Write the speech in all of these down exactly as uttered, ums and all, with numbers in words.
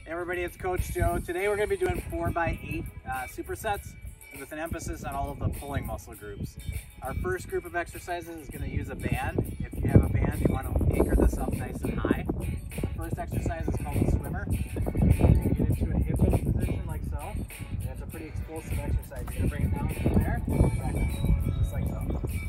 Hey everybody, it's Coach Joe. Today we're going to be doing four by eight uh, supersets with an emphasis on all of the pulling muscle groups. Our first group of exercises is going to use a band. If you have a band, you want to anchor this up nice and high. The first exercise is called a swimmer. You're going to get into a hip hinge position like so. And it's a pretty explosive exercise. You're going to bring it down from there, back up, just like so.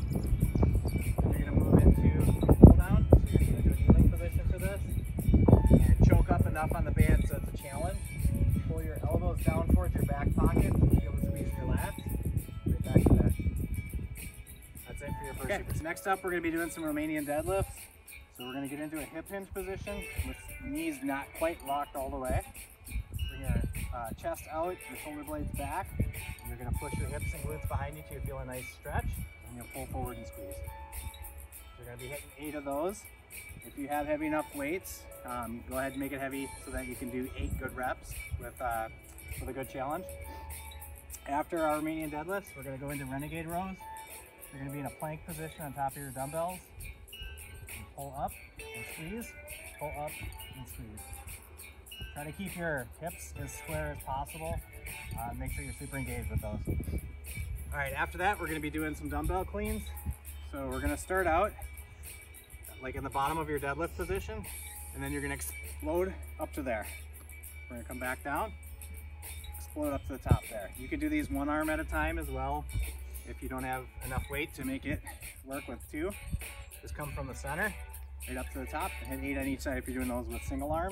And you're going to move into a pull down. So you're going to do a kneeling position for this. And choke up enough on the band so it's a challenge. Pull your elbows down towards your back pocket. Be able to squeeze your lats. Right back to that. That's it for your first okay. super. Next up, we're going to be doing some Romanian deadlifts. So we're going to get into a hip hinge position with knees not quite locked all the way. Bring your uh, chest out, your shoulder blades back. And you're going to push your hips and glutes behind you till you feel a nice stretch. And you'll pull forward and squeeze. So you're going to be hitting eight of those. If you have heavy enough weights, um, go ahead and make it heavy so that you can do eight good reps with, uh, with a good challenge. After our Romanian deadlifts, we're going to go into renegade rows. You're going to be in a plank position on top of your dumbbells. And pull up and squeeze, pull up and squeeze. Try to keep your hips as square as possible. Uh, make sure you're super engaged with those. All right, after that, we're going to be doing some dumbbell cleans. So we're going to start out like in the bottom of your deadlift position, and then you're going to explode up to there. We're going to come back down, explode up to the top there. You can do these one arm at a time as well if you don't have enough weight to make it work with two. Just come from the center right up to the top and hit eight on each side if you're doing those with single arms.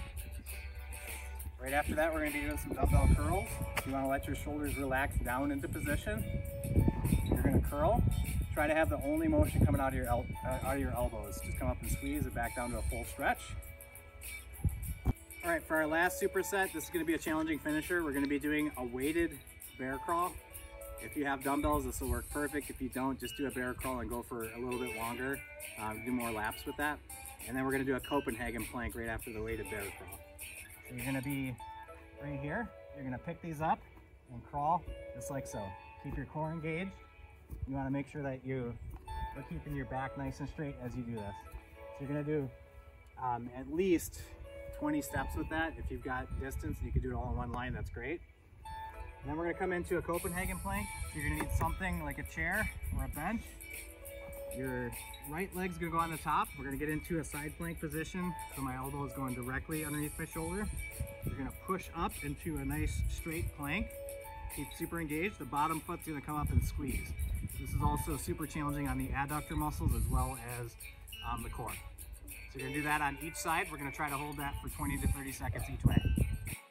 Right after that, we're going to be doing some dumbbell curls. You want to let your shoulders relax down into position. You're going to curl. Try to have the only motion coming out of your el uh, out of your elbows. Just come up and squeeze it back down to a full stretch. All right, for our last superset, this is going to be a challenging finisher. We're going to be doing a weighted bear crawl. If you have dumbbells, this will work perfect. If you don't, just do a bear crawl and go for a little bit longer. Um, do more laps with that. And then we're going to do a Copenhagen plank right after the weighted bear crawl. So you're going to be right here. You're going to pick these up and crawl just like so. Keep your core engaged. You want to make sure that you are keeping your back nice and straight as you do this. So you're going to do um, at least twenty steps with that. If you've got distance and you can do it all in one line, that's great. And then we're going to come into a Copenhagen plank. So you're going to need something like a chair or a bench. Your right leg's going to go on the top. We're going to get into a side plank position. So my elbow is going directly underneath my shoulder. You're going to push up into a nice straight plank. Keep super engaged. The bottom foot's going to come up and squeeze. This is also super challenging on the adductor muscles as well as um, the core. So you're going to do that on each side. We're going to try to hold that for twenty to thirty seconds each way.